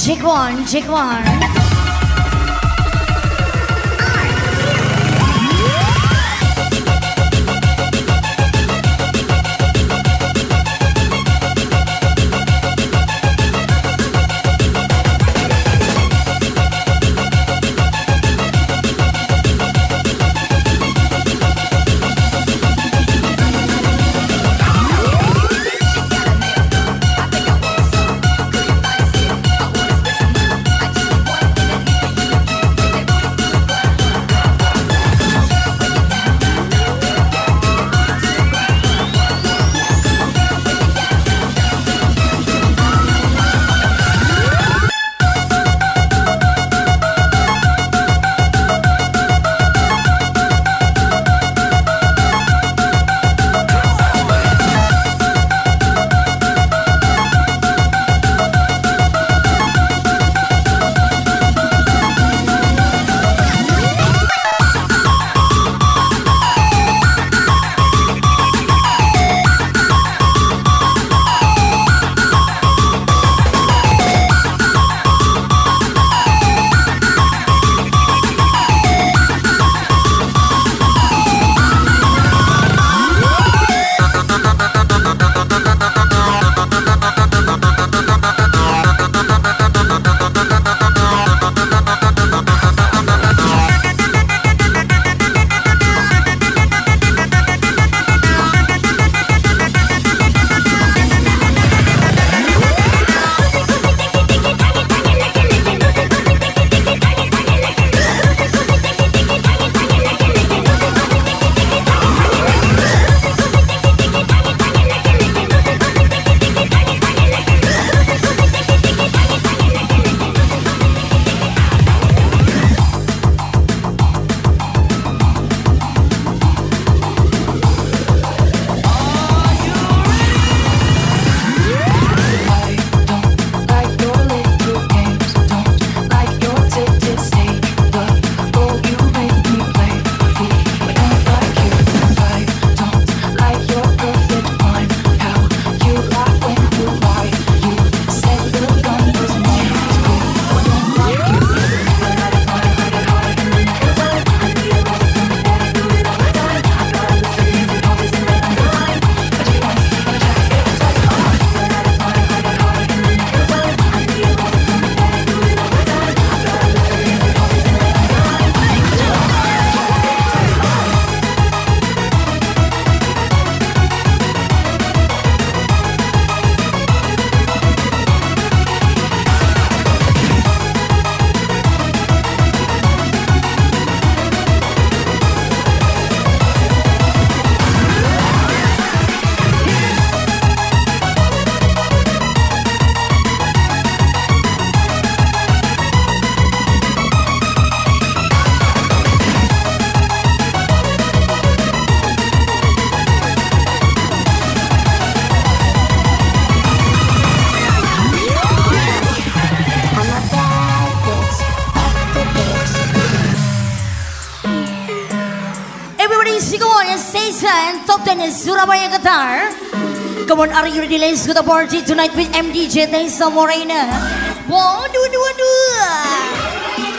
check one, check one. Top 10 is Surabaya, Qatar. Come on, are you ready? Let's go to the party tonight with MDJ Tessa Morena. Waduh, waduh.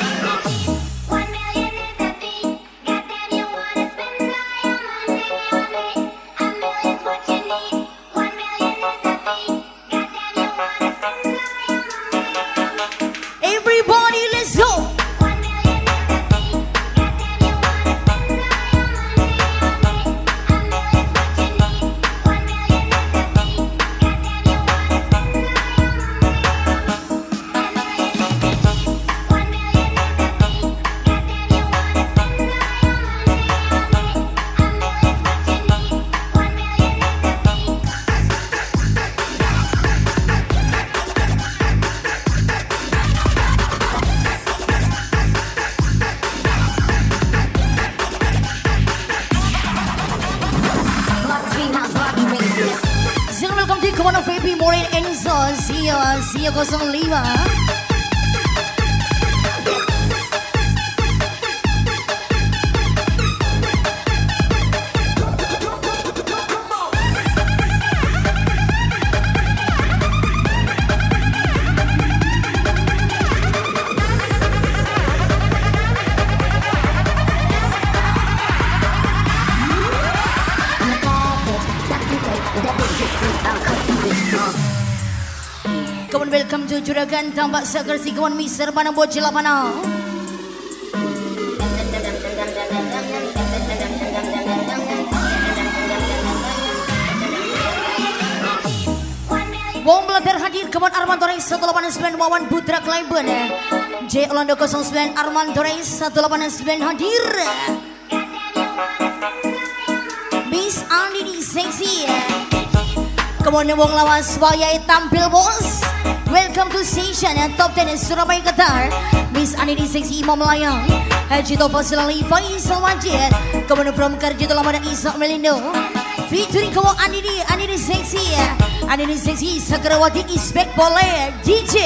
Morin Enzo, Sia 05. untuk juragan tambak seger si kawan miser panang bocil panang. Wong belajar hadir kawan Arman Torres 189 Wawan Putra Klaiben. J Orlando 09 Arman Torres 189 hadir. Miss Andi di seksi. Kemudian wong lawas wayai tampil bos. Welcome to station Top 10 Surabaya Qatar. Miss Andi di seksi Imam Melayang. Haji Taufa Silali Faisal Wajid. Kemudian from Karjito Lamada Isa Melindo. Featuring kawan Andi di seksi. Andi di seksi Sakrawati Ispek boleh DJ.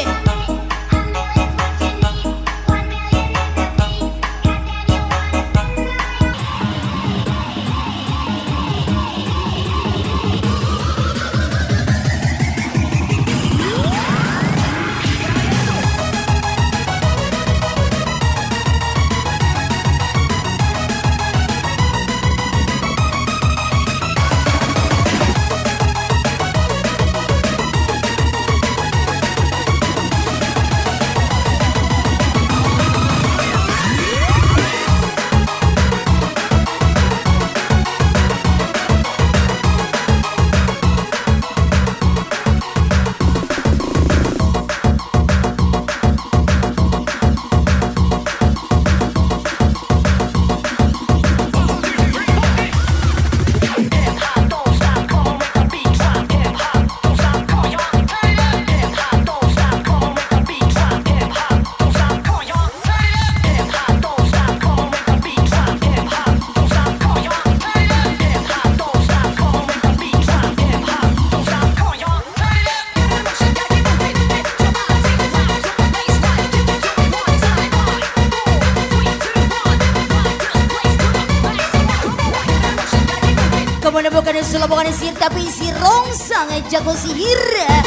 Bukan sulap bukan sihir tapi si rongsang jago sihir.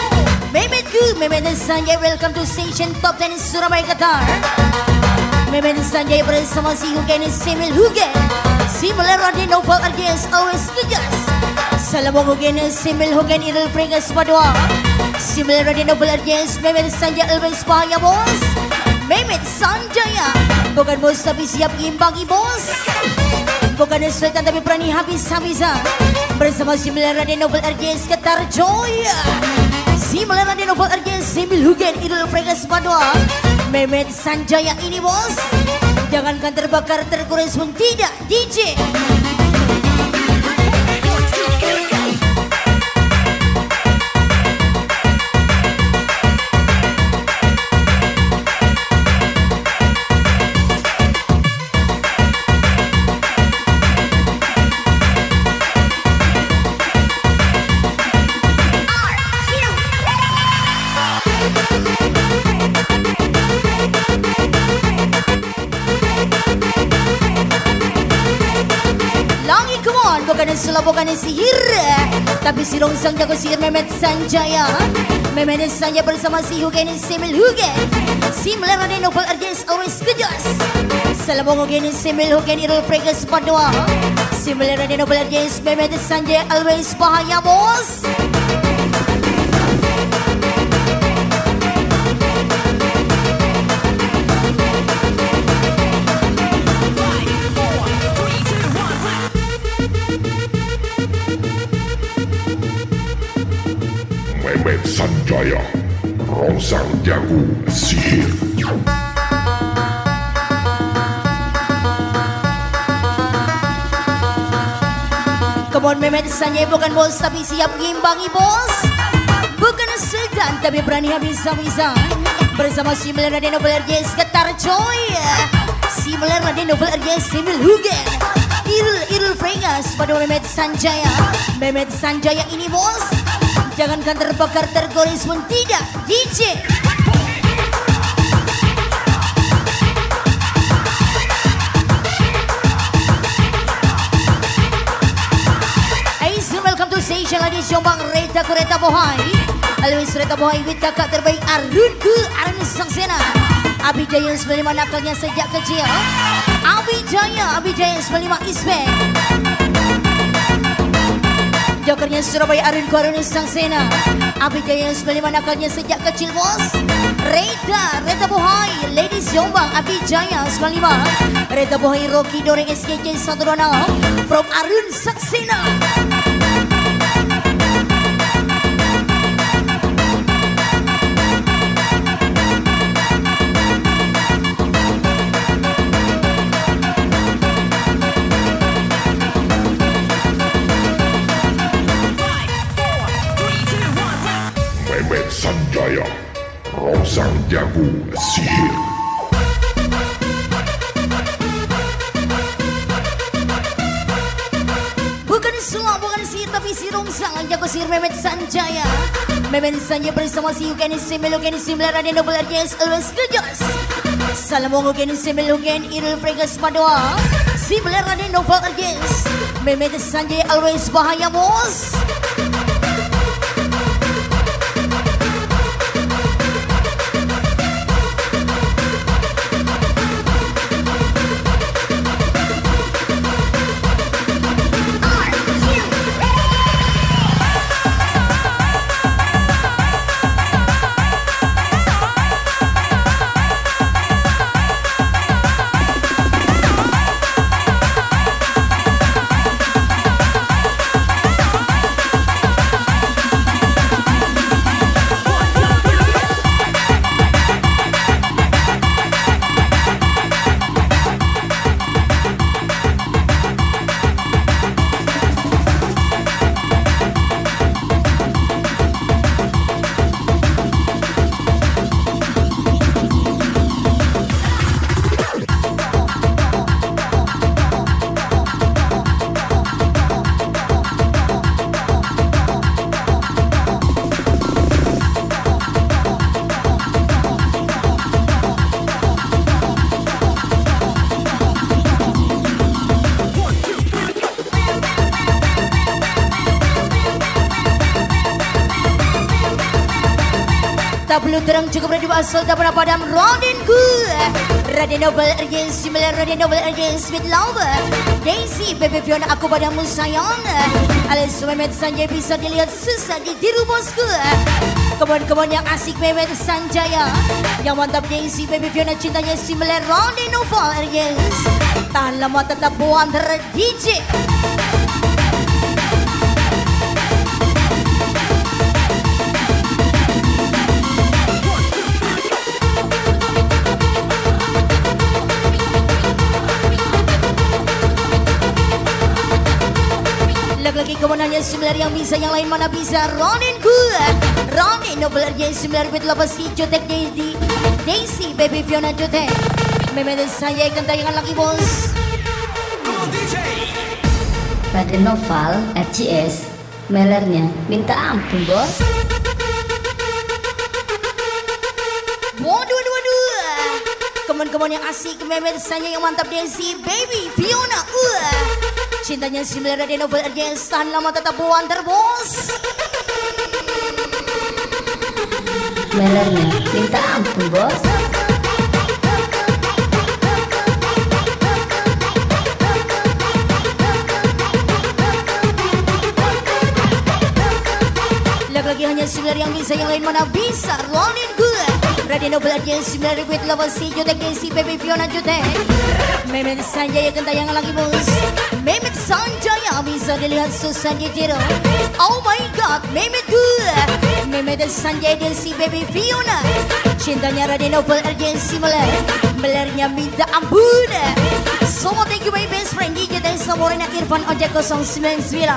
Memetku Memet Sanjay welcome to station Top 10 Surabaya Qatar. Memet Sanjay bersama si Hugen Simil Hugen. Simil Radin Novel RGS always kejas. Salam Hugen Simil Hugen Irul Pregas Padua. Simil Radin Novel RGS Memet Sanjay always bahaya bos. Memet Sanjaya bukan bos tapi siap imbangi bos. Bukan sultan tapi berani habis-habisan. Bersama Simil Radin Novel RGS Qatar Joy. Simil Radin Novel RGS Simil Hugen Irul Pregas Padua. Memet Sanjaya ini bos. Jangankan terbakar terkuras pun tidak DJ. Bukan sulap bukan sihir tapi si rongsang jago sihir Memet Sanjaya. Memet Sanjaya bersama si Hugen Simil Hugen. Simil Radin Novel RGS always kejas. Salam Hugen Simil Hugen Irul Pregas Padua. Simil Radin Novel RGS Memet Sanjaya always bahaya bos. Memet Sanjaya, rongsang jago sihir. Come on Memet Sanjaya bukan bos tapi siap ngimbangi bos. Bukan sultan tapi berani habis-habisan. Bersama Simil Radin Novel RGS Qatar Joy. Simil Radin Novel RGS Simil Hugen Irul Pregas pada Memet Sanjaya. Memet Sanjaya ini bos. Jangankan terbakar tergoris pun tidak DJ. Welcome to station ladies Jombang Reta Kereta Bohai. Always Reta Bohai with kakak terbaik Arunku Arun Sangsena. Abijaya 95 nakalnya sejak kecil. Abijaya 95 Ispek. Jokernya Surabaya Arun Arun Sangsena. Abijaya sebelum akalnya sejak kecil bos. Reta Bohai, Ladies Jombang Abijaya 95. Reta Bohai Rocky Doreng SKJ 126 from Arun Saksena. Mehmet Sanjaya, Rongsang Jago Sihir. Bukan sulap, bukan sihir, tapi si Rongsang Jago Sihir Mehmet Sanjaya. Mehmet Sanjaya bersama si Yuken Simel, Yuken Simel, Raden Novel RJS, always gejas. Salam Yuken Simel, Yuken Irul Pregas Padua. Simel, Raden Novel RJS. Mehmet Sanjaya always bahaya bos. Tak perlu terang cukup radio asal tak pernah padam Radenku. Raden Novel RJS 9, Raden Novel RJS with love. Daisy Baby Fiona aku padamu sayang. Alias Mehmet Sanjaya bisa dilihat susah di tiru bosku. Kebun-kebun yang asik Mehmet Sanjaya. Yang mantap Daisy Baby Fiona cintanya 9 Raden Novel RJS. Tahan lama tetap buan DJ. Lagi kemenangannya 9 yang bisa, yang lain mana bisa. Roninku Ronin Novel RJS 9 with lepas hijau tek di Daisy Baby Fiona Jotek. Mehmet saya akan tayangan lagi bos. Raden Novel RJS melernya minta ampun bos. Waduh kemen-kemen yang asik Mehmet saya yang mantap Daisy Baby Fiona cintanya 9 Raden Novel RJS tahan lama tetap buan terbos. Melernya minta ampun bos. Lagi hanya 9 yang bisa, yang lain mana bisa. Rolling good Raden Novel RJS 9 with love si Jotek Daisy Baby Fiona Jotek. Mehmet Sanjaya akan tayangan lagi bos. Mehmet Sanjaya bisa dilihat susah di tiru. Oh my god Mehmet good. Mehmet Sanjaya Daisy Baby Fiona cintanya Raden Novel RJS 9 melernya minta ampun. So thank you my best friend DJ Daisy Morena Irfan Ojek 099.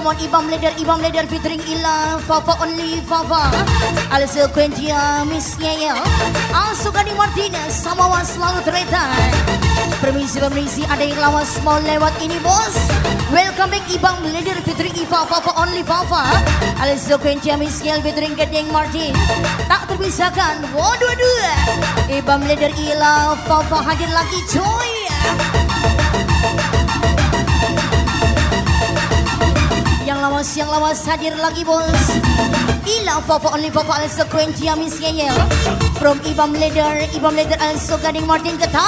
Come on, Ibam leader featuring Ila, Fafa only Fafa. Alisa Quentia, Miss Yaya, also Gani Martinez, sama selalu terletak. Permisi, ada yang lawas mau lewat ini bos. Welcome back Ibam leader featuring Iva, Fafa only Fafa. Alisa Quentia, Miss Yaya featuring Gading Martin. Tak terpisahkan, waduh. Ibam leader Ila, Fafa hadir lagi coy. Yang lawas hadir lagi bos. Ila Fafa only Fafa Alisa Quentia Miss Yaya from Ibam leader also Gading Martin Qatar.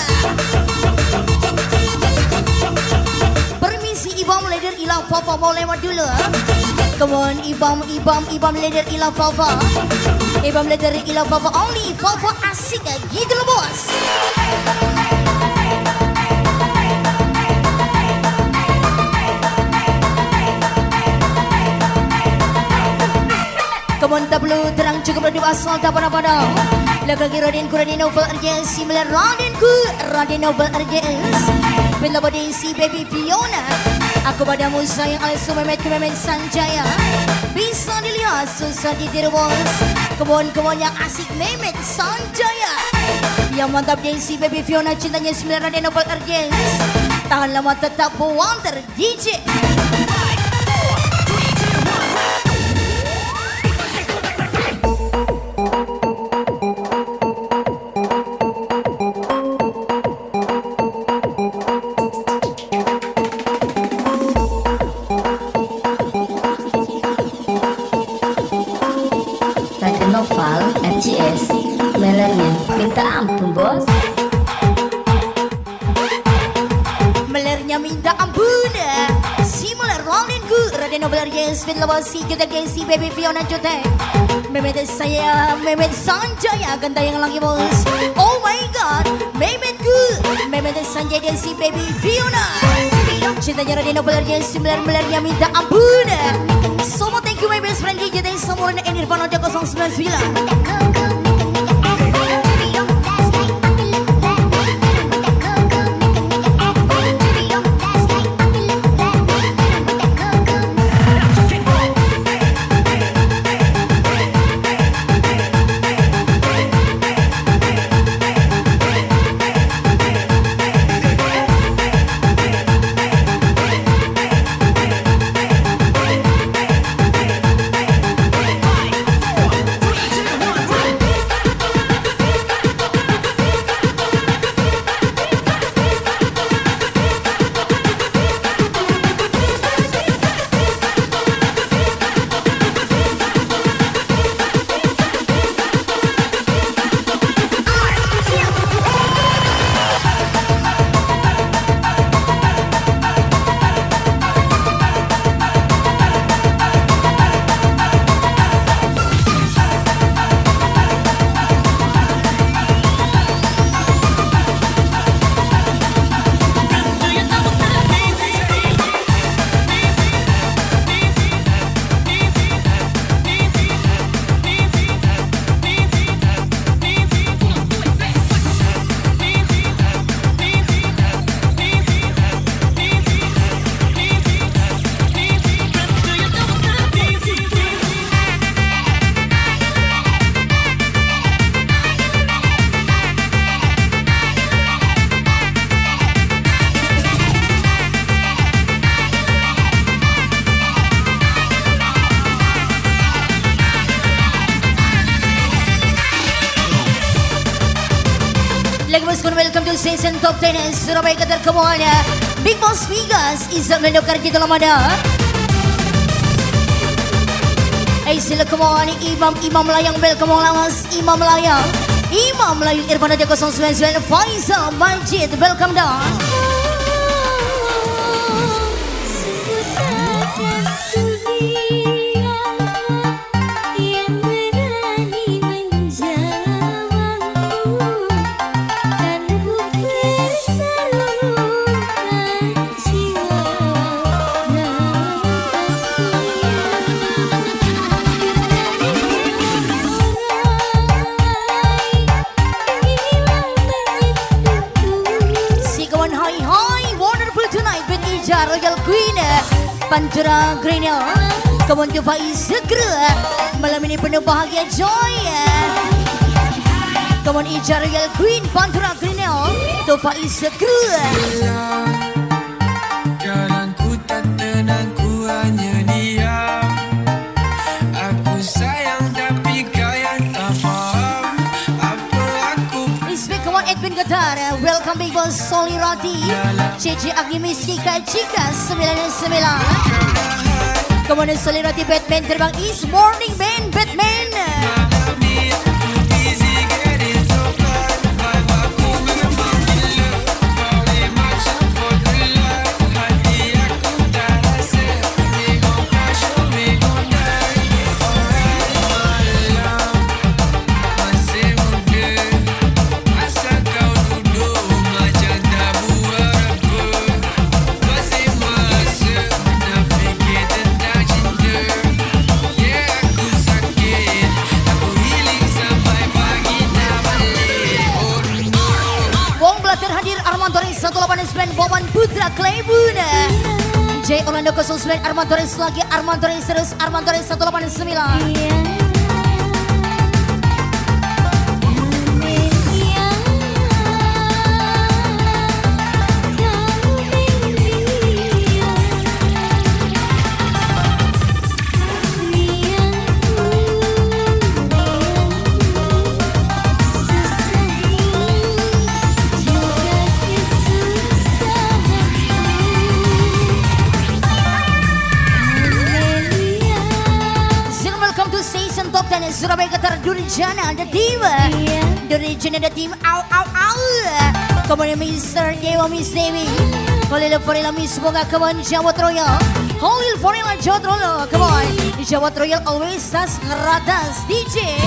Permisi Ibam leader Ila Fafa mau lewat dulu. Come on Ibam leader Ila Fafa. Ibam leader Ila Fafa only Fafa asik gitu loh bos. Come on tablo terang cukup di asal tak pada. Lagi Raden Novel RJS similar Raden Novel RJS. Bila body si baby Fiona. Aku padamu sayang Alisa Mehmet Sanjaya. Bisa dilihat susah ditiru bos. Kebon yang asik Mehmet Sanjaya. Yang mantap dia si baby Fiona cintanya similar Raden Novel RJS. Tahan lama tetap Wonder DJ. Noval RJS melernya minta ampun bos. Melernya minta ampun. Si meler rolling good Raden Novel RJS with lawasi kita si baby Fiona Jotek. Mehmet Sanjaya ganda yang lagi bos. Oh my god Mehmet Sanjaya si baby Fiona. Cintanya Raden Novel RJS melernya minta ampun. Semua thank you my best friend DJ dan semua yang Nirvana 099. Welcome to Season Top 10 Surabaya Qatar Kemuanya. Big Boss Vegas Izam Lendokar kita lamada. Sila Kemuanya Imam Layang welcome lawas Imam Layang Irfan 099 Faisal Majid welcome dah. Pantura Greenhill. Come on to Faiz Segera. Malam ini penuh bahagia joy. Come on Ija Royal Queen Pantura Greenhill to Faiz Segera. Kadang ku tak tenang, ku hanya diam. Aku sayang tapi kau yang tak faham apa aku. Respect, come on Edwin Qatar. Welcome Big Boss Soli Roti. CC Agni Miski Kajika 99. Come on Soli Roti Batman terbang East Morning Band Batman. Boban Putra Claybun J Orlando 09 Arman Torres lagi Arman Torres terus Arman Torres 189. Surabaya Qatar Durjana the team Durjana the team au come on Mr. Dewa Miss Dewi Holil Forela Miss Boga come on Jawat Royal Holil Forela Jawat Royal come on Jawat Royal always tas ngeratas DJ.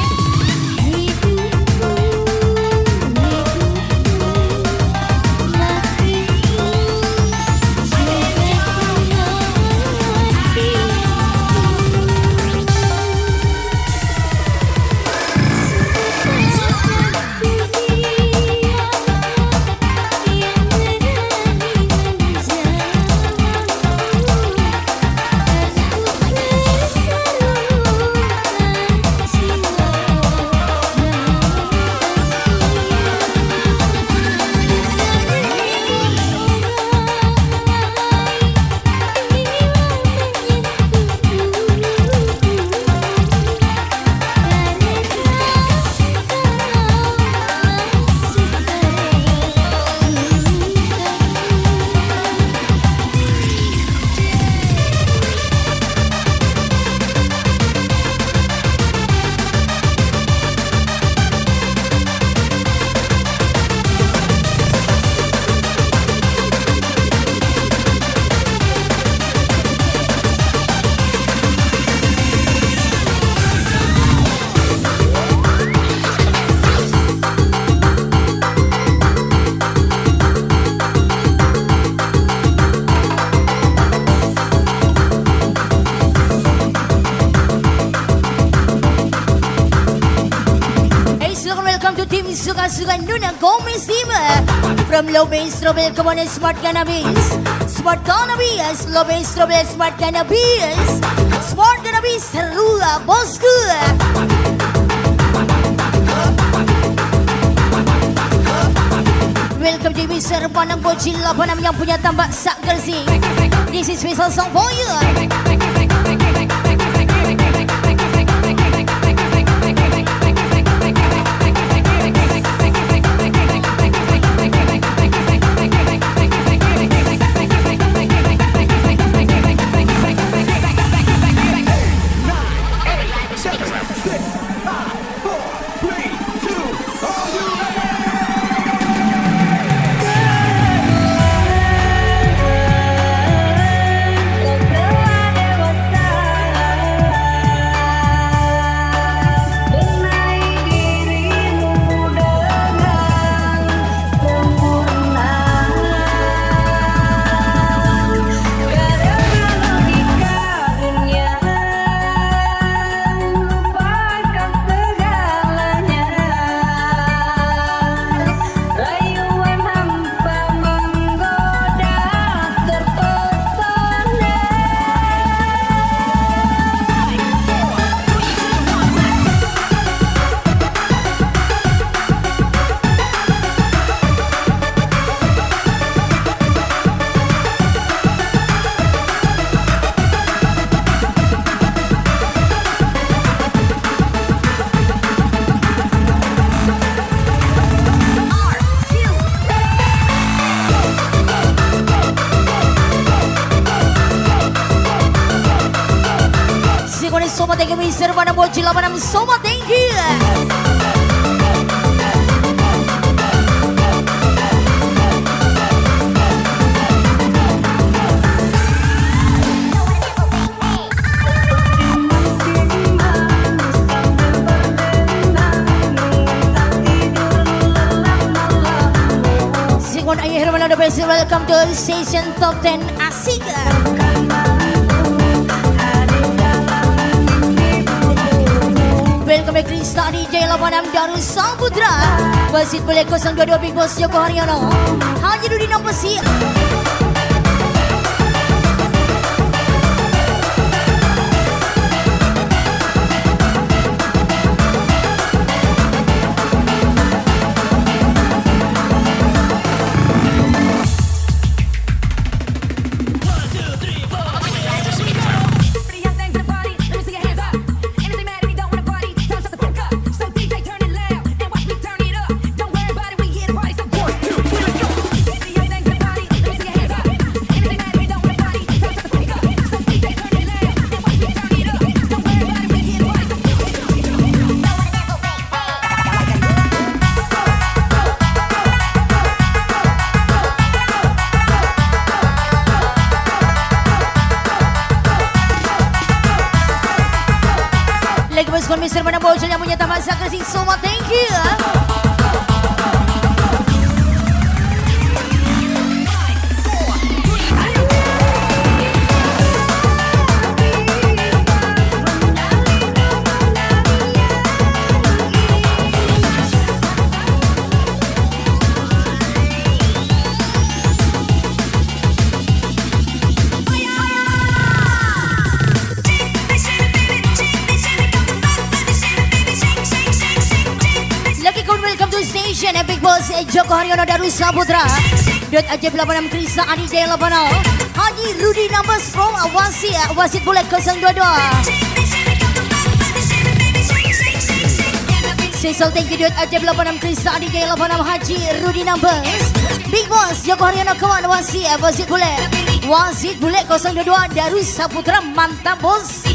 Suka Nuna Gomez team from Low Bass Trouble. Come on, Smart Cannabis, Smart Cannabis, Low Bass Trouble, Smart Cannabis, Smart Cannabis, Serua Bosku. Welcome to Mr. Panang Bojilla Panam yang punya tambak sak gersi. This is special song for you. so much thank you Mr. Panam Bocil Panam, so much thank you. Sikon Ayah Herman the best, welcome to Station Top 10 Asik. Welcome back Krista DJ Lapanam Darus Samudra. Wasit boleh 022 Big Boss Joko Haryono. Hanya Rudi Nampasi. Con Mr. Panam Bocil yang punya taman sakrasi, semua thank you. Big Boss Joko Haryono Darus Saputra. .aj 86 Krisa Adi Jaya Lapano. Haji Rudi Numbers from Awasi. Wasit boleh 022. Cecil thank you. .aj 86 Krisa Adi Jaya Lapano. Haji Rudi Numbers. Big Boss Joko Haryono kawan Awasi. Wasit boleh 022 Darus Saputra. Mantap bos.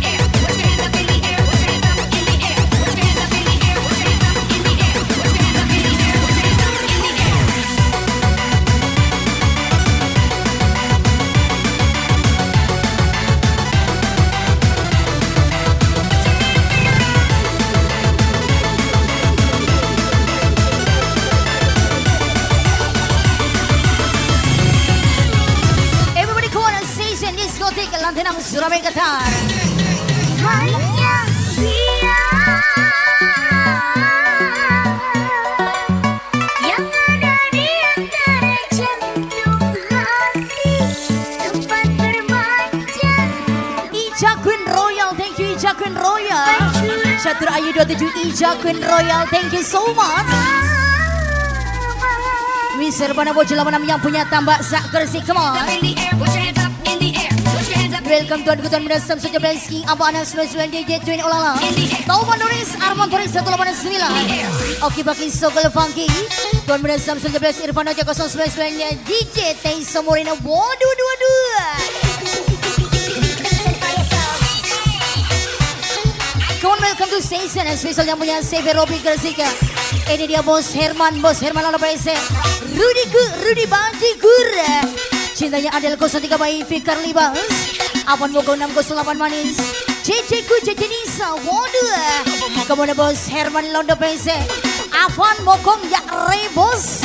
Lantenam Surabaya Qatar. Hanya dia yang ada di antara jantung hati, tempat berbaca. Ica Queen Royal, thank you Ica Queen Royal. Catur Ayu 27 Ica Queen Royal, thank you so much. Mr. Panam Bocil yang punya tambak sak kersi, come on. Welcome Tuan Kutuan Minas Samsul Jablanski. Apa anak 99 DJ Twin Olala. Tauman Doris Arman Toris 189. Oki Baki Sokol Funky. Tuan Minas Samsul Jablanski Irfan Aja 099 DJ Tei Samorina. Waduh. Come on, welcome to Station and special yang punya Save Robi Gersika. Ini dia Bos Herman Lala Prese. Rudi Banji Gur. Cintanya Adel 03 by Fikar Libas. Apaan Bogor 608 manis. Ceceku Cece Nisa. Waduh. Kemudian Bos Herman Londo Prese. Apaan Mokong ya Rebos.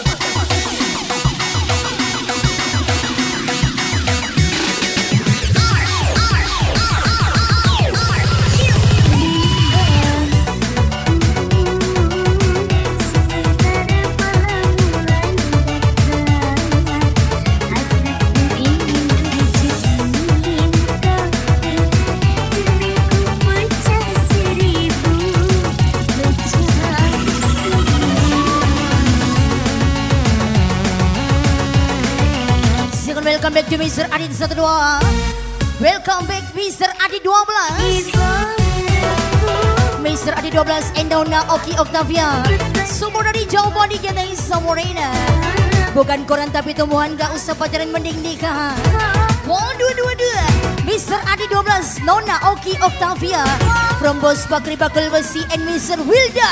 Welcome back to Mr. Adi 12. Welcome back Mr. Adi 12. Mr. Adi 12 Endona Oki Octavia. Semua dari jauh body kita Samorena. Bukan koran tapi tumbuhan, gak usah pacaran mending nikah. Waduh. Mr. Adi 12 12, Nona Oki Octavia from Bos Bakri Bakul Besi and Mr. Wilda.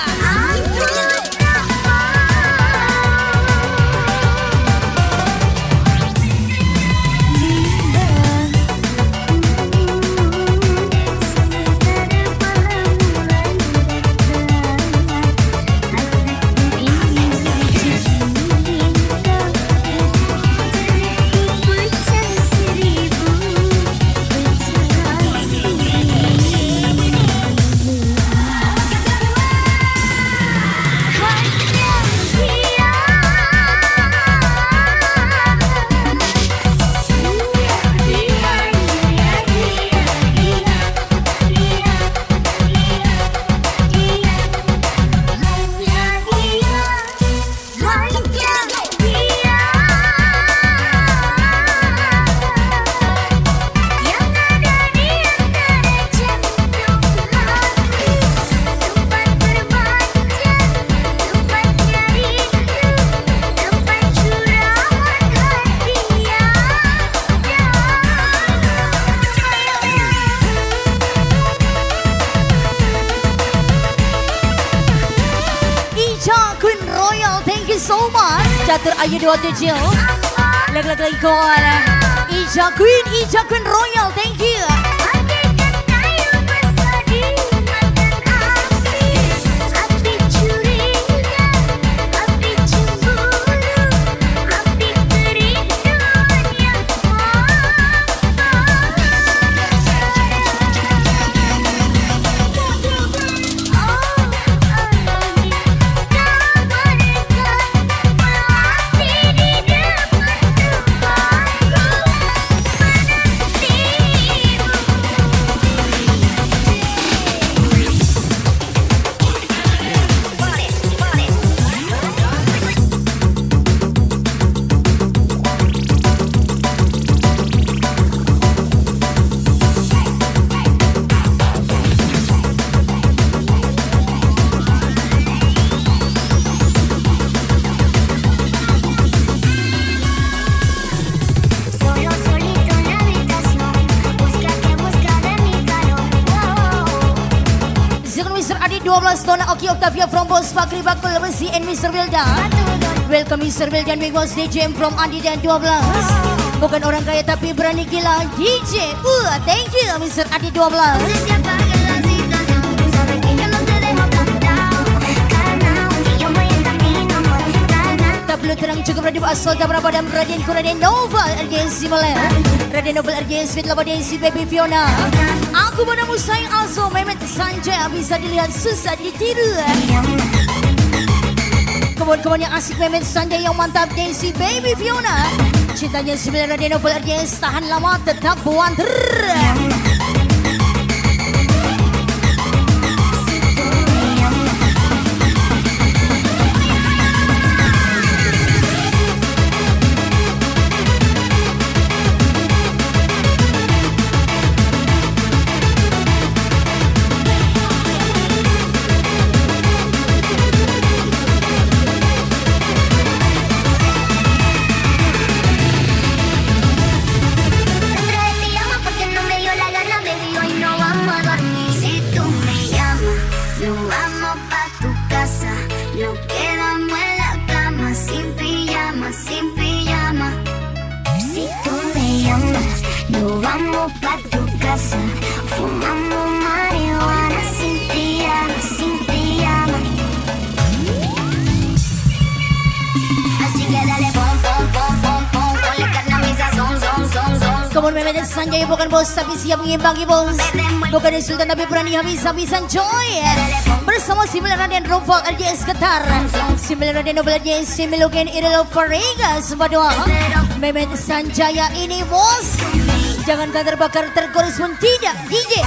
Catur Ayu 27 Lag-lag ikon Ija Queen Royal, thank you. Dona Oki Octavia from Bos Bakri Bakul Besi and Mr. Wilda. Welcome Mr. Wilda and Big Boss DJ from Andi dan 12. Bukan orang kaya tapi berani gila DJ. Thank you Mr. Andi 12. Tablo terang cukup radio asal dan berapa dan Raden Raden Novel RGS Malaya Raden Novel RGS Fit Labadensi Baby Fiona. Aku padamu sayang also Mehmet Sanjay bisa dilihat susah ditiru. Kebun-kebun yang asik Mehmet Sanjay yang mantap Daisy Baby Fiona. Cintanya 9 Raden Novel RGS tahan lama tetap buanter. Kamu Mehmet Sanjay bukan bos tapi siap mengimbangi bos. Bukan sultan tapi berani habis-habisan coy. Bersama 9 Raden Roval RGS Qatar 9 Raden Novel RGS Milogen Irelo Fariga Subadua Mehmet Sanjaya ini bos. Jangan terbakar tergores pun tidak DJ.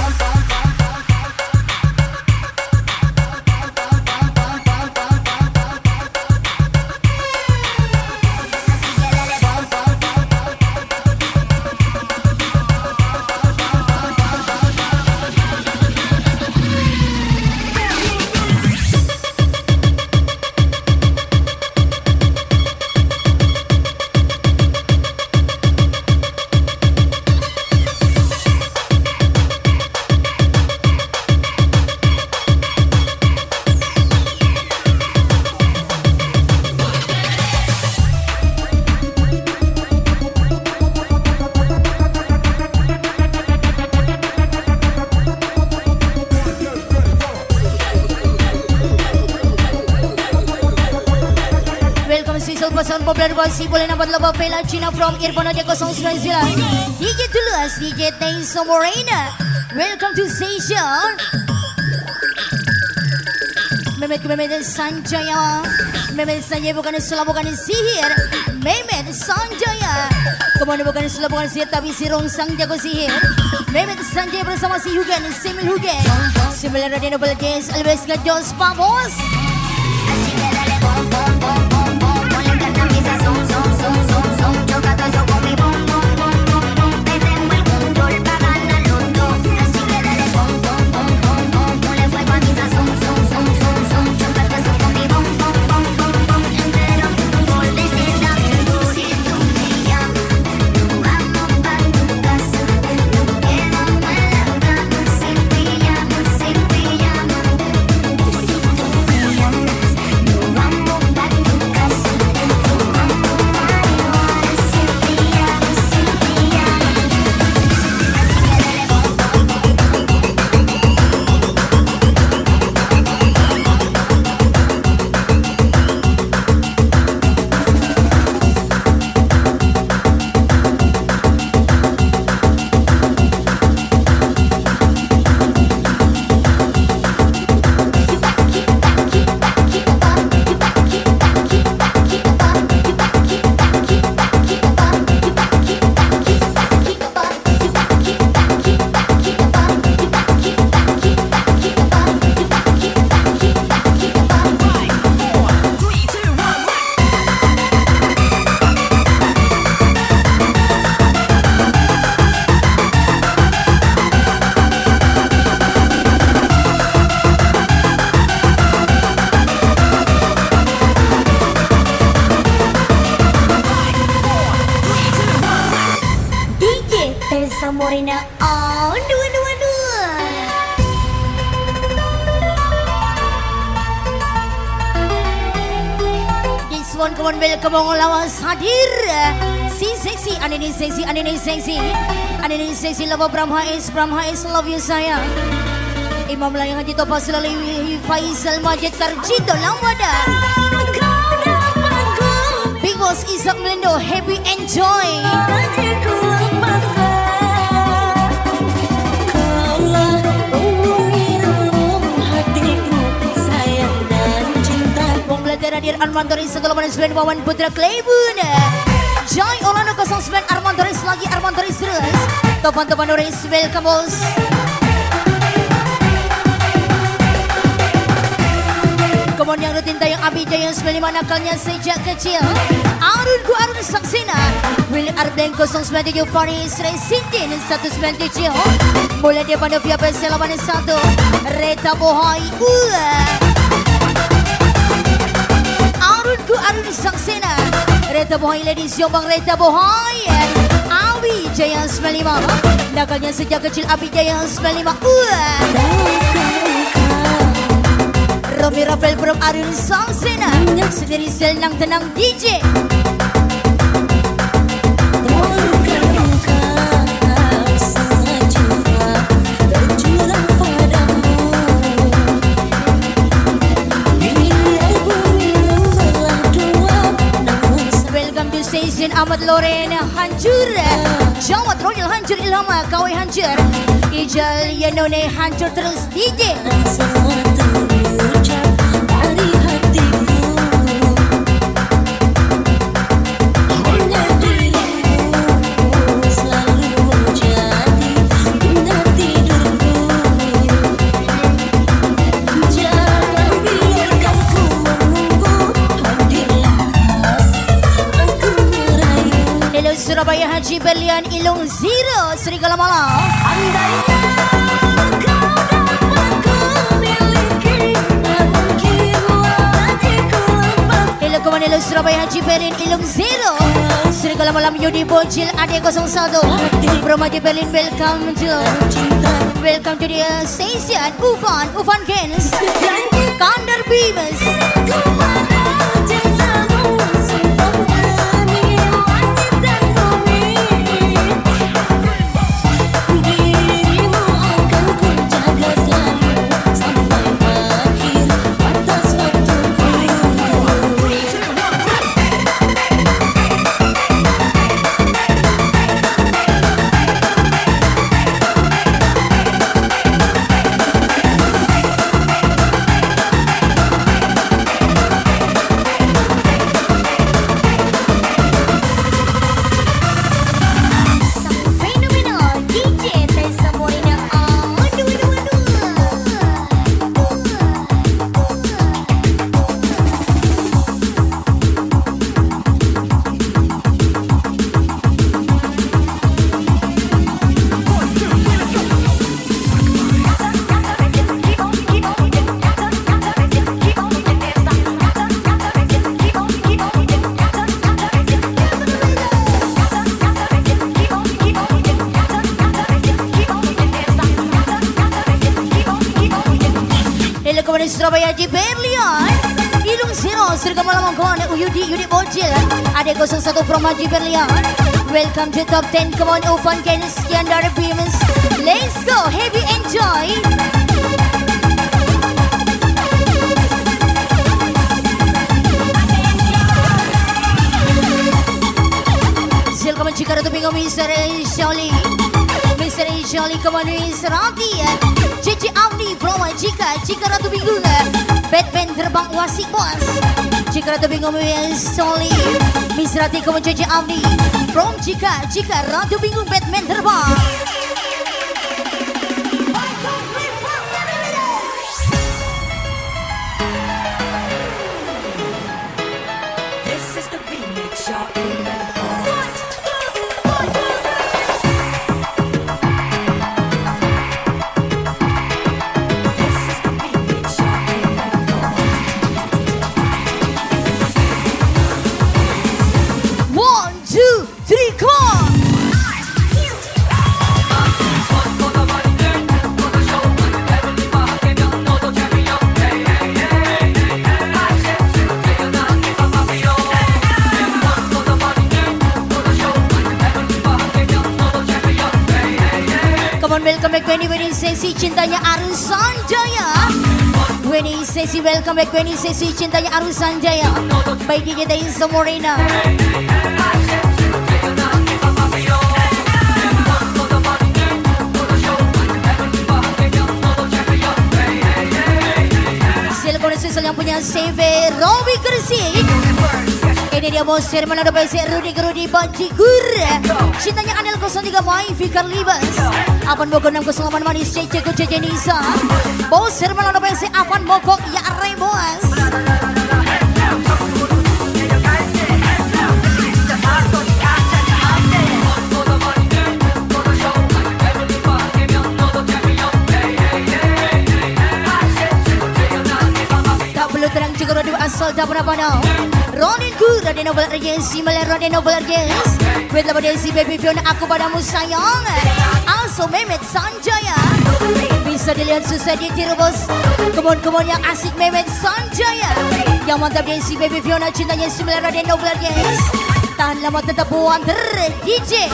popular basi boleh nampak laba Vela China from Irfan Aja 099 DJ Tulus, DJ Taiso Morena. Welcome to station. Mehmet Sanjaya. Mehmet Sanjaya bukan sulap, bukan sihir. Mehmet Sanjaya. Kemana bukan sulap, bukan sihir, tapi si Rongsang jago sihir. Mehmet Sanjaya bersama si Hugen, Simil Hugen. Simil Radio Noble Case, always got Jos Pamos. Morena, oh, dua. This one, come on, welcome on lawas hadir. Si seksi, anini seksi, love Brahma is, love you sayang. Imam layang haji topa selalu Faisal Majid Karjito Lawada. Big Boss Isak Melindo, happy enjoy. Hadir Arman Doris 189 Wawan Putra Klebun. Joy Olano 09 Arman Doris lagi Arman Doris terus. Topan Doris welcome bos. Kemudian yang rutin tayang Abijaya 95 nakalnya sejak kecil. Arun Saksina Willy Arden 097 Paris Resintin 197. Mulai dia pada via PSL 81 Reta Bohai Arun Saksena Reta Bohai Ladies Jombang Reta Bohai Abi Jaya 95 nakalnya sejak kecil Abi Jaya 95 Romi Rafael from Arun Saksena sendiri senang tenang DJ Ahmad Loren hancur Jawat Royal hancur Ilhama Kawai hancur Ijal Yanone hancur terus DJ semua terucap dari hatiku hanya dirimu selalu menjadi bunda tidurku jangan biarkan ku menunggu hadirlah Surabaya Haji Berlian Ilung Zero Serigala Malam. Andainya kau dapat ku miliki, tak mungkin lagi ku lepas. Hello kemana lo Surabaya Haji Berlian Ilung Zero Serigala Malam Yudi Bocil Ade 01 From Haji Berlin welcome to the station Ufan Gens Kandar Bimas kepada Surabaya di Berlian. Ilung Zero, Surga Malam Kawan, Uyudi, Yudi Bocil. Ada 01 from Haji Berlian. Welcome to Top 10, come on, open, can sekian dari Beamers. Let's go, happy enjoy. Silakan jika Ratu Bingung, Mr. Shirley. Mr. Shirley, come on, Mr. Rati. Cici Avni from Jika Ratu Bingung. Batman terbang wasik bos. Jika Ratu Bingung, Mr. Shirley. Mr. Rati, come on, Cici Avni. From Jika Ratu Bingung, Batman terbang. This is the remix, y'all. Welcome back Weni sesi cintanya Arus Sanjaya. Weni sesi welcome back Weni sesi cintanya Arus Sanjaya. Baik DJ Daisa Morena. Silakan sesal yang punya CV Robi Gresik. Ini dia bos Herman ada PC Rudi Bajigur. Cintanya Anel 03 Mai Fikar Libas. Apan Bogor 608 Manis Cece Nisa. Bos Herman ada PC Apan Bogor ya Ray bos. Tak perlu terang juga Rodi asal tak pernah pandang. Ronin ku, Raden Novel Agency, Malah Raden Novel Agency. With love Desi Baby Fiona, aku padamu sayang. Also Mehmet Sanjaya. Bisa dilihat susah di Tirobos. Kemon yang asik Mehmet Sanjaya. Yang mantap Desi Baby Fiona, cintanya si Malah Raden Novel Agency. Tahan lama tetap wonder DJ.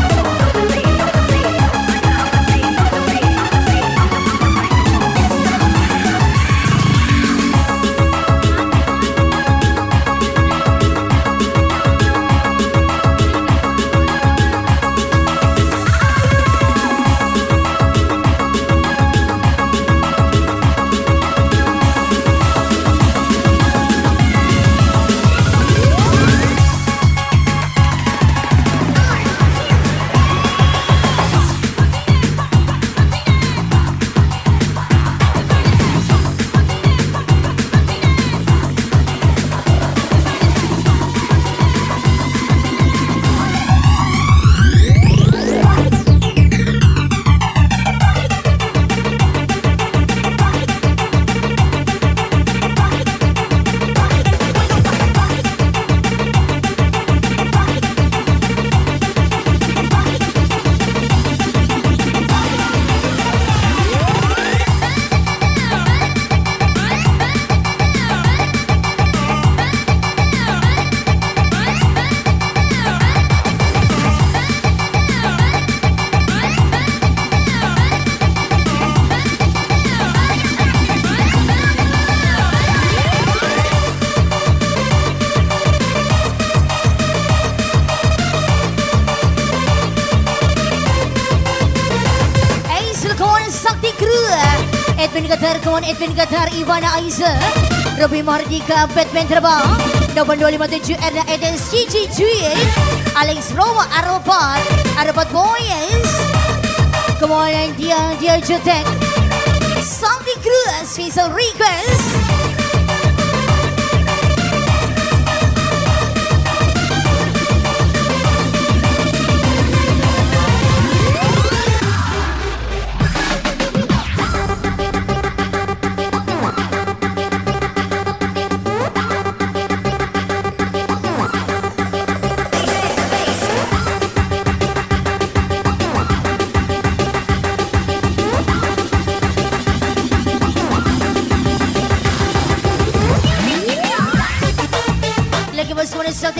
Edwin Qatar, Ivana Aiza, Robi Mardika, Batman Terbang, 8257 Erna Eden, Cici Juye, Alex Roma, Arafat Boys, kemudian dia Jotek, Santi Cruz, Faisal Request.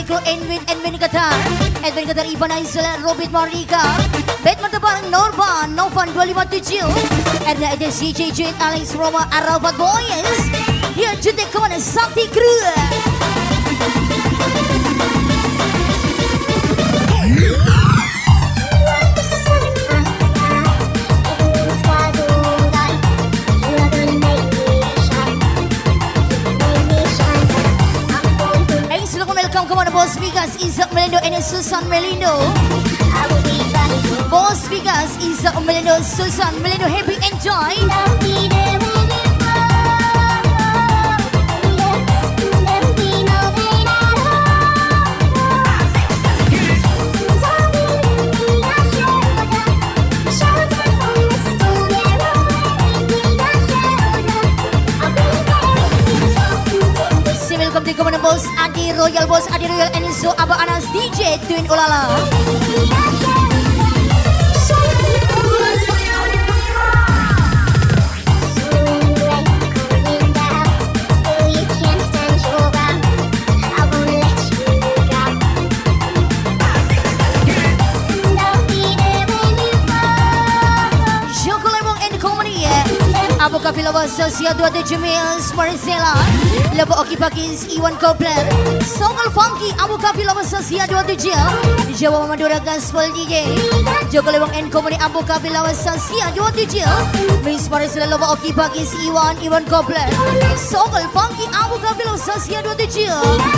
Kro Edwin Qatar Ivan Aizal Robert Marika Bet Matapang Norban Novan 257 Erna Ede CJ Jet Alex Roma Arafat Boys Dia Jutek Kawan Sakti Crew Welcome on Boss Vigas, Isaac Melindo and Susan Melindo. Boss Vigas, Isaac Melindo, Susan Melindo, happy enjoy. Welcome to Komandan Boss Adi Royal and Enzo Aba Anas DJ Twin Ulala. Joko Lemong and Company Abu Kafilova Sosia 27 Mils Marcela Labo Oki Pakis Iwan Kopler Songal Funky Abu Kafilova Sosia 27 Jawa Madura Gospel DJ Joko Lewang and Company Abu Kafilova Sosia 27 Miss Marcela Labo Oki Pakis Iwan Kopler Songal Funky Abu Kafilova Sosia 27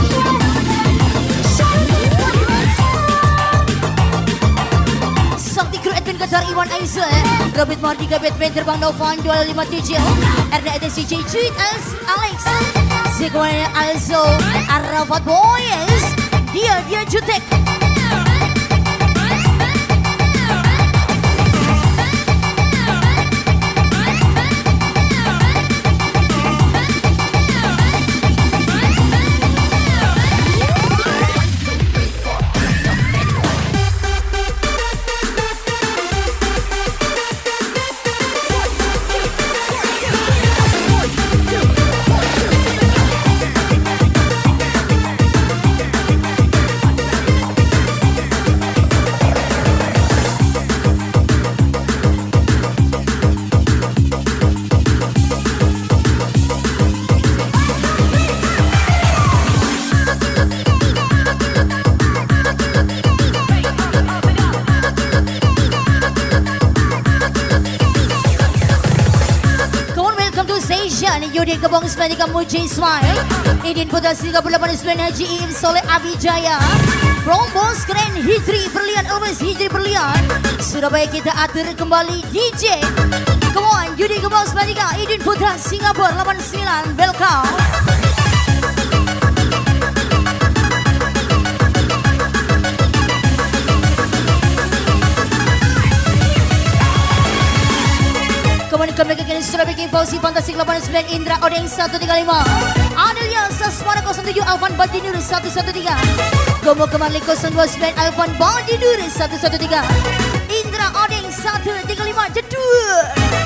Sakti Kru Edwin Qatar Iwan Aizal Robert Mardika Batman Terbang Novan 257 Erna Ede CJ Tweet Alex Zikwan Alzo Arafat Boys Dia Jutek Yudi Kebong Semenika Muji Smile Idin Putra 38 Haji Im Soleh Abijaya From Boss Keren Hijri Berlian Always Hijri Berlian Surabaya kita atur kembali DJ Come on Yudi Kebong Semenika Idin Putra Singapura 89 Welcome Kembali ke Surabaya King Fauzi Fantastik 89 Indra Odeng 135 Adelia Sasmara 07 Alvan Badinur 113 Gomo Kemali 029 Alvan Badinur 113 Indra Odeng 135 Jedul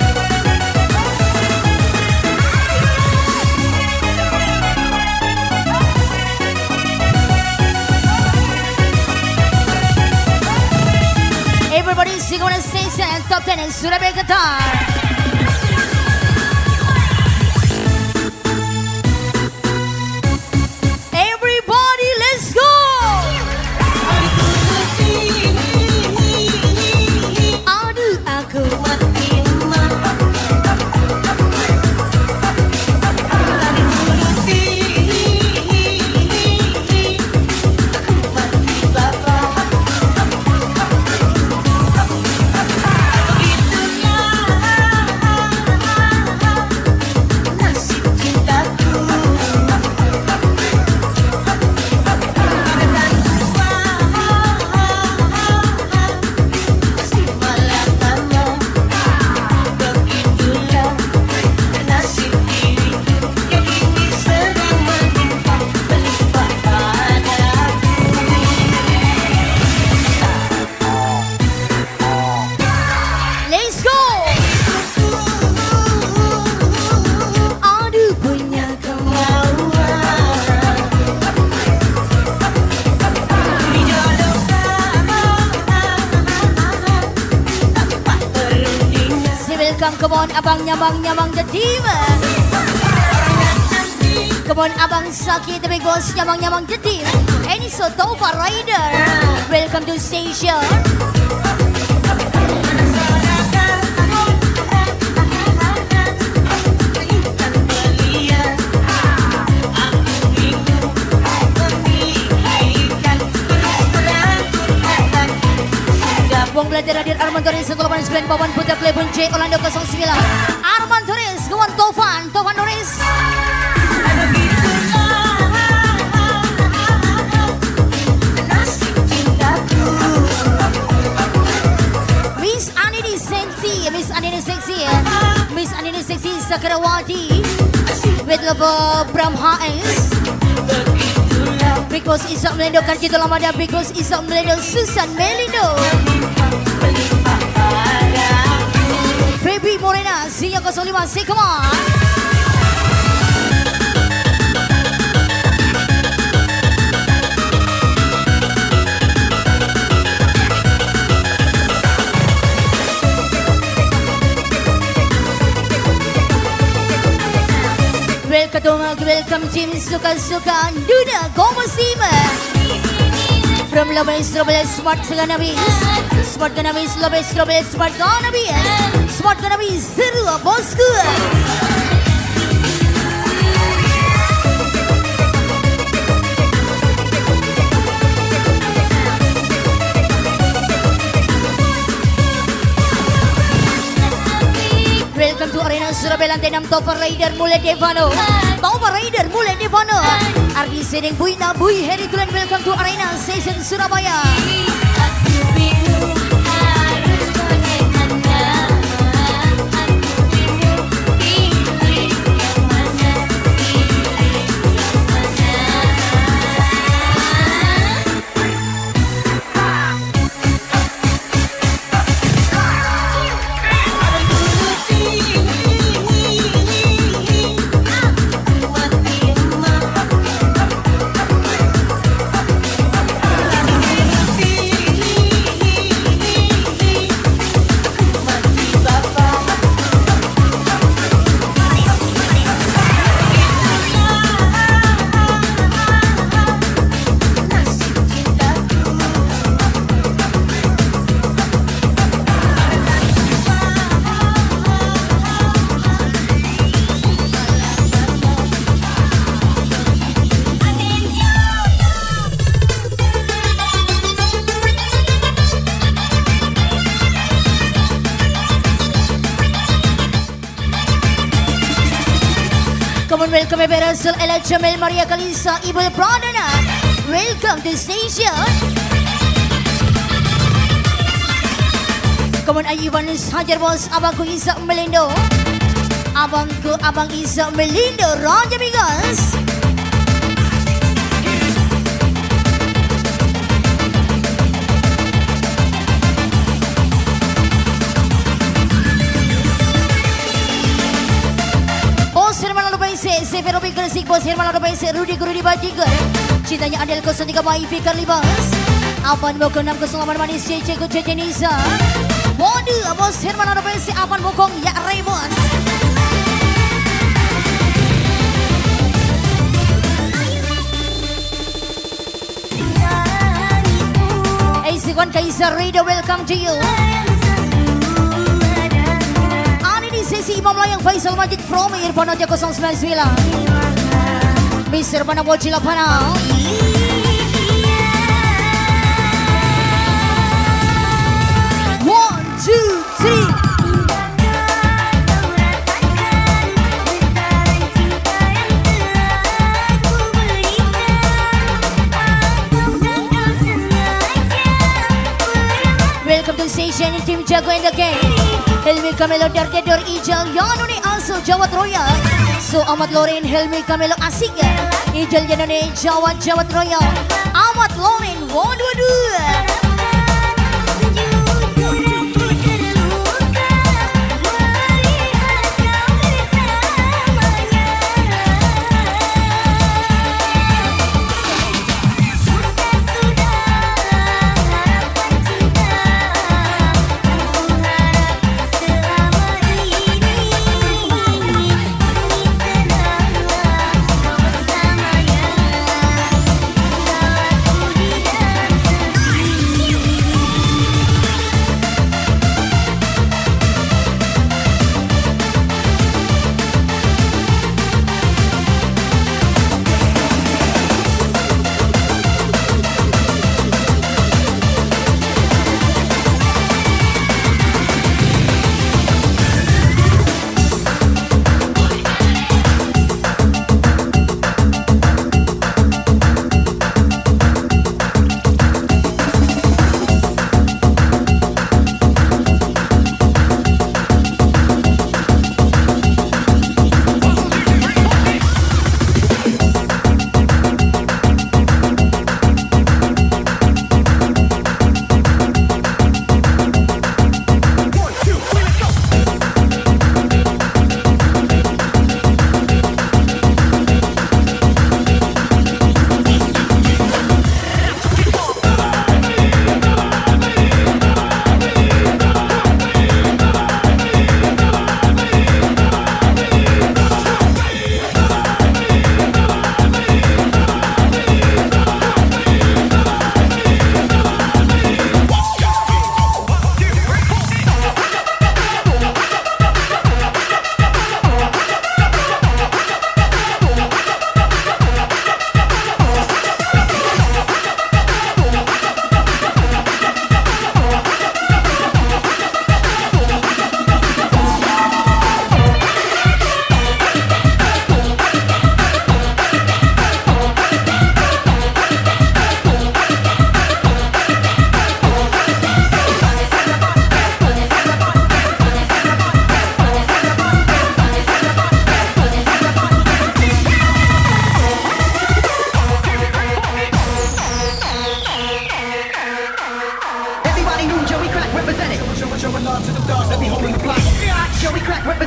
Everybody sing on the station Top 10 in Surabaya Qatar welcome, come on, abang nyamang the team. Come on, abang Saki, the big boss, nyamang the team. And so Taufa Rider, welcome to station. Buang belajar hadir Arman Torres 189 Pawan Putra Klebon J Orlando 09 Arman Torres kawan Tovan Torres. Miss Anini Sexy, Miss Anini Sexy Sakrawati with love Bram HS. Big Boss Isak Melindo kan kita lama dah. Big Boss Isak Melindo Susan Melindo. Baby Morena Sinya 05 say come on. Welcome team suka-suka Duda Gomasima from Lobes Smart Ganabis Smart Ganabis Lobes Smart Ganabis Smart Ganabis Seru Bosku. Welcome to Arena Surabaya lantai 6 Taufa Rider mulai Devano. Taufa Rider mulai Devano. Ardi Sedeng Bui Nabui Heri Tulen. Welcome to Arena Station Surabaya. Welcome Berasul Ella Jamel Maria Kalisa Ibu Pradana. Welcome to station. Come on Ayuban Hajar Bos Abangku Isa Melindo. Abang Isa Melindo Raja Bigas. Severo Bigresik Bos Herman Robaise Rudi Bajigar. Cintanya Adel 03 Mai Fikar Libas. Apan Bokong 608 Manis Cece Cece Nisa. Bodu Bos Herman Robaise Apan Bokong Ya Raymond. Sikon Kaisar Radio, welcome to you. Sesi Imam Layang Faisal Majid from Irfan Aja 099 Mr. Pana Bocila Pana. One, two, three. Welcome to station Tim Jago and the gang. Helmi Kamelo Dardedor Ijal Yanone Aso Jawat Royal. So Amat Loren Helmi Kamelo Asik Ijal Yanone Jawat Royal. Amat Loren Waduh.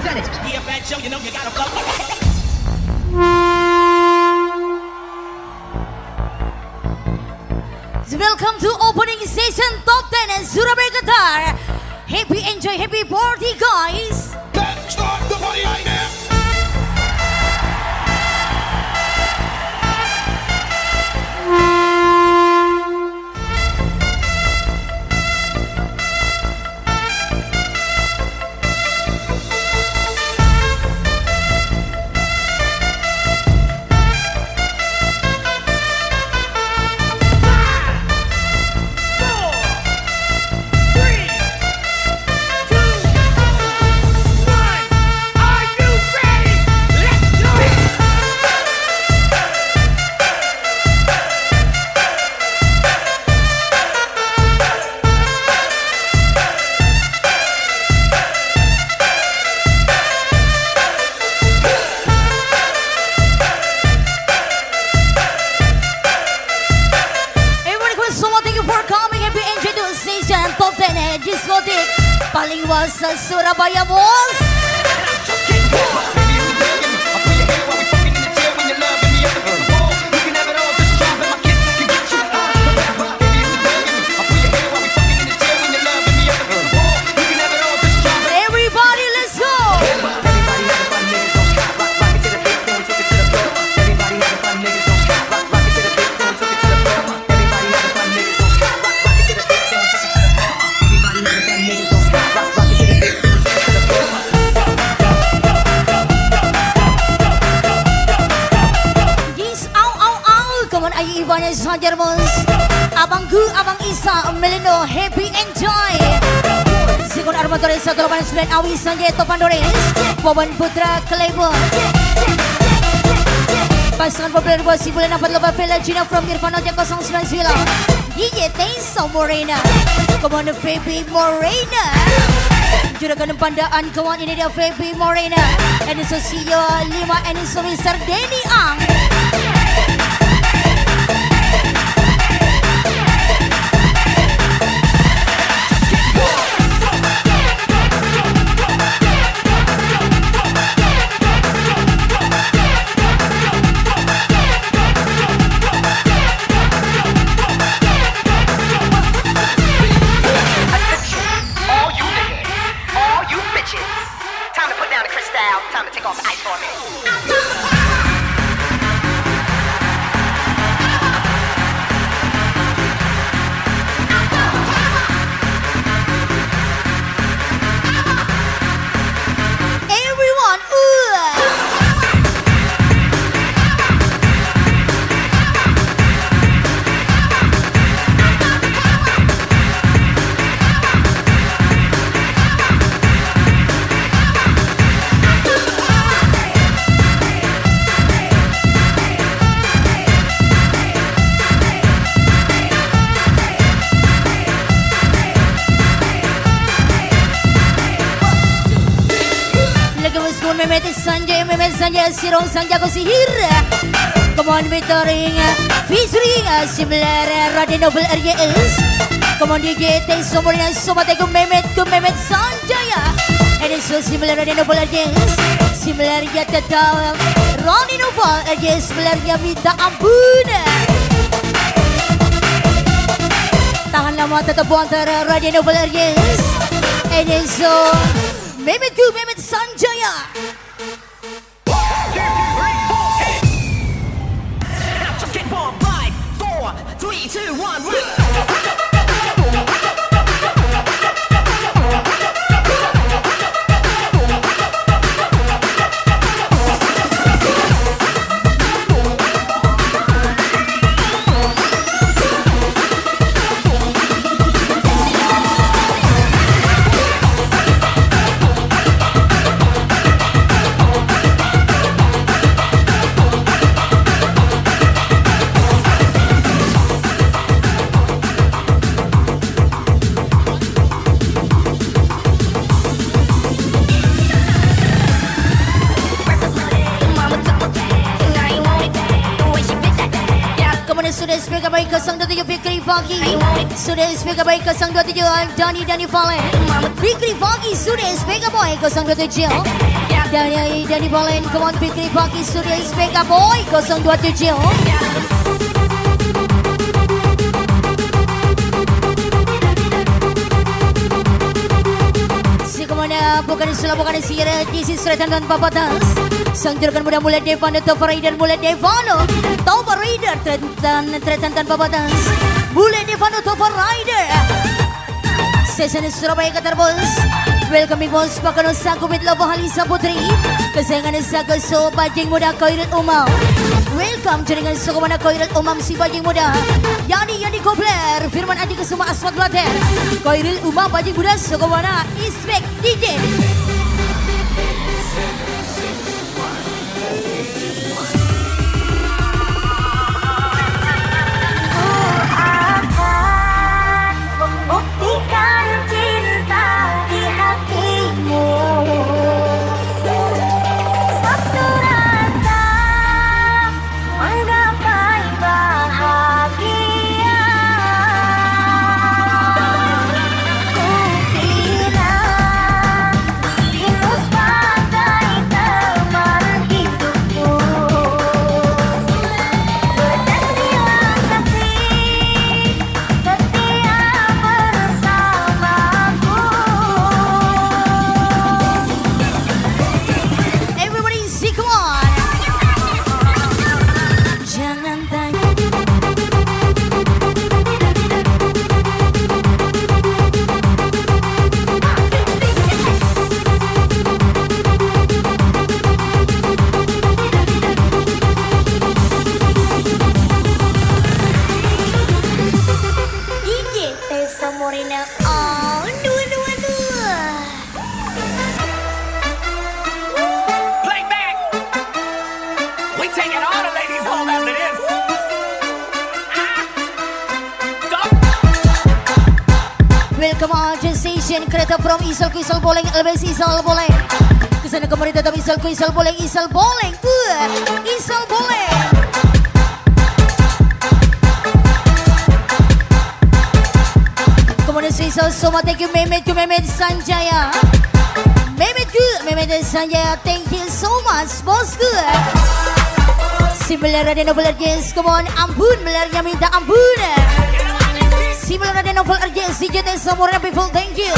percentage. Yeah, Fat Joe, you know you gotta flow. Welcome to opening station Top 10 and Surabaya Qatar. Happy enjoy, happy party guys. Let's start the party right now. Paling wasa Surabaya bos. Everybody let's go. Ibanez Hajarmos, Abangku, Abang Isa, Melino, happy enjoy. Sikun Armadores, 89 Awi Sanjay Topandores, Wawan Putra Klebo. Pasangan populer buat si bulan 4 Loba Vela Gina from Nirvana 099 DJ Taiso Morena. Come on Baby Morena. Juragan Pandaan kawan ini dia Baby Morena. And so CEO 5 and so Mr. Denny Ang. Time to take off the ice for a minute. Everyone, Mehmet Sanjay Sirong Sang Jago Sihir. Come on featuring featuring similar Radio Noble RJS. Come on DJ Taiso Morena Sobat Ego Mehmet Sanjaya. And it's so similar Radio Noble RJS. Similar ya tetap Radio Noble RJS. Similar ya minta ampun. Tahan lama tetap antara Radio Noble RJS. And it's so Mehmet Sanjaya. Sudah speaker baik 027 Fikri Fagi. Sudah speaker baik 027 Dani Valen. Fikri Fagi sudah speaker baik 027. Dari Bolen, come on Fikri Pagi Surya SPK Boy 027. Kemana bukan Islam bukan Sierra This is Retan dan Papa Dance. Sang juragan muda mulai Devano Top Rider mulai Devano Top Rider Tretan dan Papa Dance mulai Devano Top Rider. Season Surabaya Qatar Bos. Welcome Big Boss Pakano Sakumit Lobo Halisa Putri. Kesayangan Saga So Bajing Muda Khairul Umam. Welcome jaringan Sukamana Khairul Umam si Bajing Muda. Yani Kobler Firman Adi Kesuma Asmat Blater. Khairul Umam Bajing Muda Sukamana Ispek DJ. Kereta from Isal ke Isal Boleng, LBS Isal Boleng. Kesana kemari tetap Isal ke Isal Boleng, Isal Boleng, Isal Boleng. Kemudian Isal Soma, thank you Mehmet Sanjaya. Mehmet Sanjaya, thank you so much bosku. Si belar ada novel urgence, come on, ampun belarnya minta ampun. Si belar ada novel urgence, si jatuh semua people, thank you.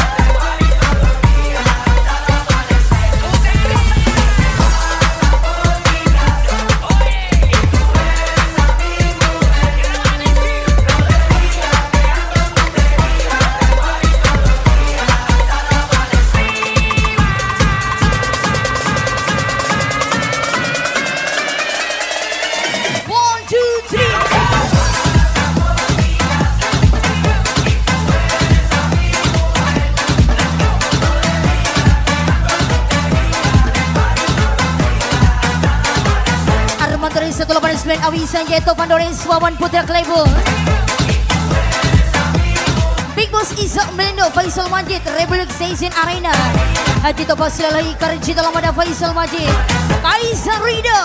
Setelah pada 9 Awi Sanjay Topan Dores Wawan Putra Klebo Big Boss Izzah Melindo Faisal Majid Republic Station Arena Haji Topas Lalahi Karji dalam ada Faisal Majid Kaisar Rida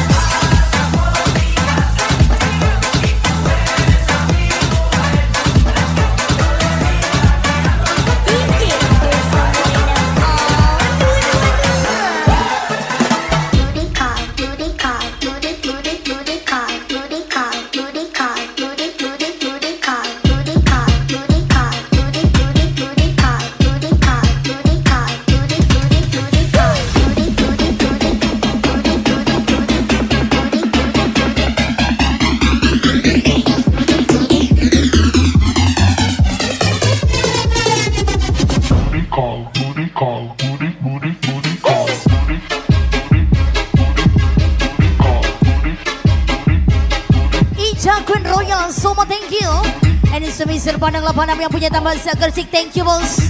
Semisal pandang lapanam yang punya tambah segersik, thank you bos.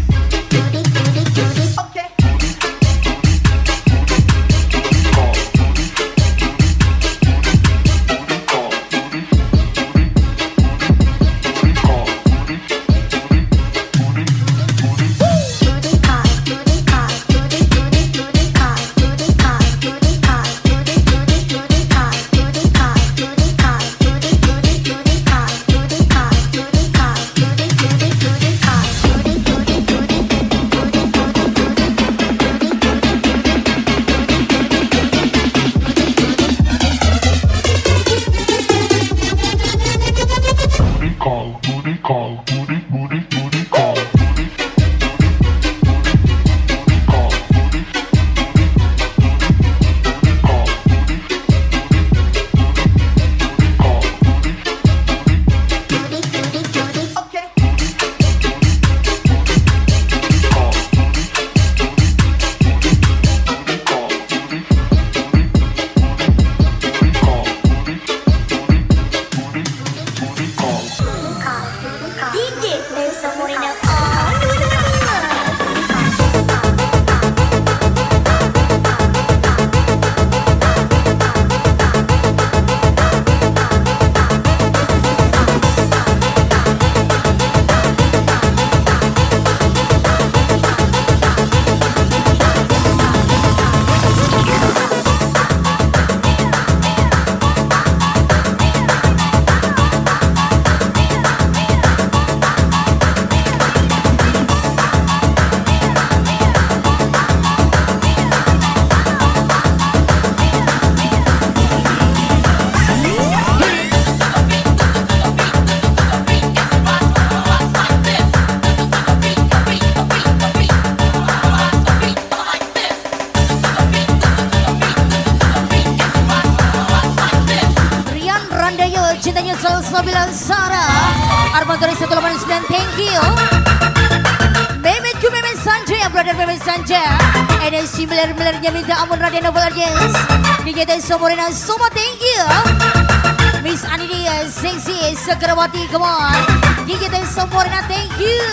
Sabila Sara Armando 189, thank you. Memet ku Memet Sanjaya, brother Memet Sanjaya. NSC Miler-milernya minta ampun Raden Novel Arjes. DJ Tenso Morena, Soma, thank you. Miss Anidia, Sexy, Segrawati, come on. DJ Tenso Morena, thank you.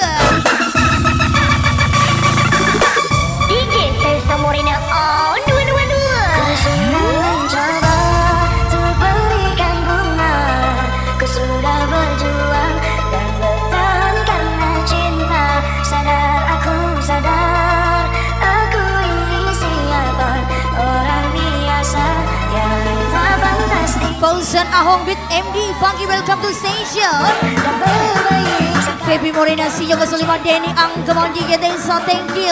DJ Tenso Morena, oh, dua. Mencoba untuk berikan bunga. Ku sudah berjuang dan bertahan karena cinta. Sadar aku ini siapa? Orang biasa yang tak pantas di Fauzan Ahong with MD Funky, welcome to station. Feby Morena, si Yoga Suliman, Denny Ang, come on, DJ Tenso, thank you.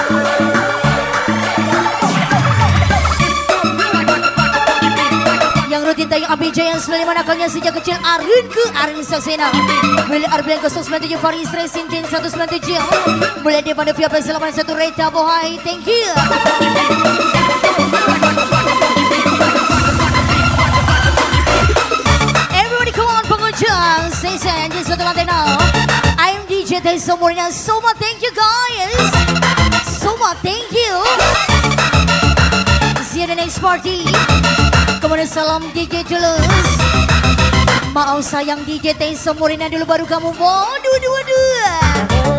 Yang rutin tayang Abijaya yang 95 akalnya sejak kecil Arun ke Arun Saksena. Willy Arblen 097 Faris Racing Team 197. Boleh dia pada via PS 81 Reta Bohai, thank you. Everybody come on pengujang session di suatu lantai now. I'm DJ Tenso Morena, Soma, thank you guys. Soma, thank you. See you the next party. Kemudian salam DJ Julus. Maaf sayang DJ Tenso Morena dulu baru kamu mau dua.